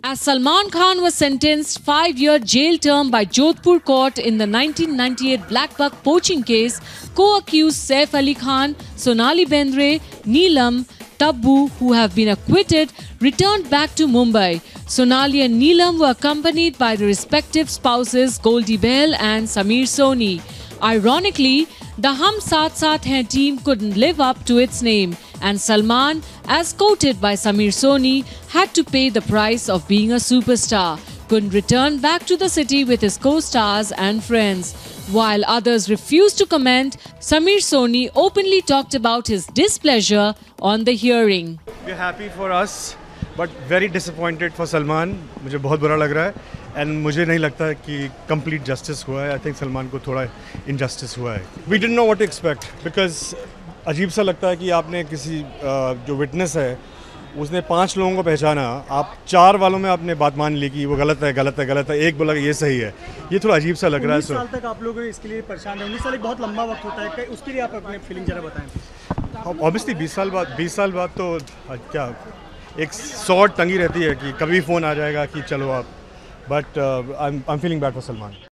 As Salman Khan was sentenced 5-year jail term by Jodhpur court in the 1998 Black Buck poaching case, co-accused Saif Ali Khan, Sonali Bendre, Neelam, Tabbu, who have been acquitted, returned back to Mumbai. Sonali and Neelam were accompanied by the respective spouses Goldie Bell and Sameer Soni. Ironically, the Hum Saath Saath Hain team couldn't live up to its name, and Salman, as quoted by Sameer Soni, had to pay the price of being a superstar. Couldn't return back to the city with his co-stars and friends. While others refused to comment, Sameer Soni openly talked about his displeasure on the hearing. We're happy for us, but very disappointed for Salman. मुझे बहुत बुरा लग रहा है, and मुझे नहीं लगता कि complete justice हुआ है. I think सलमान को थोड़ा injustice हुआ है. We didn't know what to expect because अजीब सा लगता है कि आपने किसी जो witness है उसने 5 लोगों को पहचाना, आप 4 वालों में आपने बात मान ली कि वो गलत है, गलत है, गलत है, एक बोला कि ये सही है. ये थोड़ा अजीब सा लग रहा है. 19 साल तक आप लोग इसके लिए परेशान रहे. 19 साल एक बहुत लंबा वक्त होता है. उसके लिए आप अपने फीलिंग जरा बताएं. ऑब्वियसली 20 साल बाद तो क्या एक सॉर्ट तंगी रहती है कि कभी फ़ोन आ जाएगा कि चलो आप, but I am feeling bad for Salman.